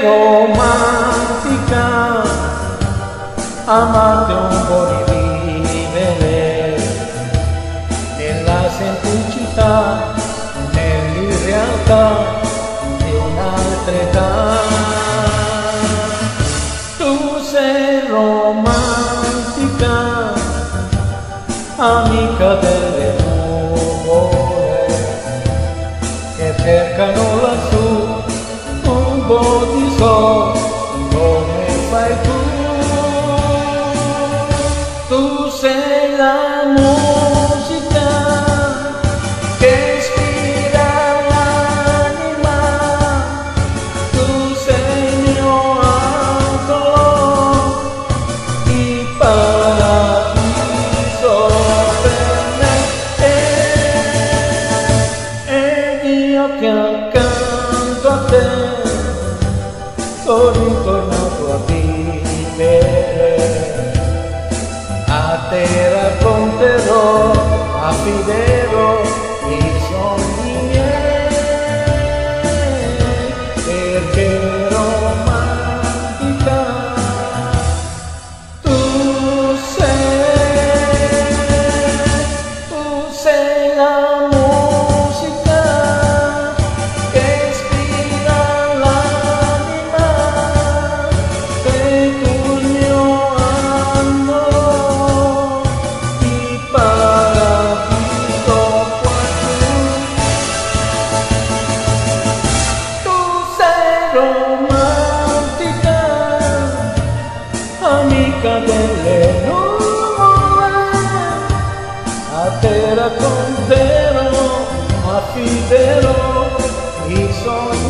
romantica, amate un po' di vivere nella semplicità, nell'irrealtà di un'altra età. Tu sei romantica, amica delle nuvole che cercano lassù un po' di sole come fai tu. Tu sei la musica che ispira l'anima, tu sei il mio angelo, il paradiso per me, ed io che accanto a te sono ritornato a vivere. A te racconterò, affiderò i sogni miei, perché romantica tu sei la musica che ispira l'anima, sei tu il mio angelo, il paradiso quassù. Tu sei romantica, amica delle nuvole, a te racconterò, affiderò i sogni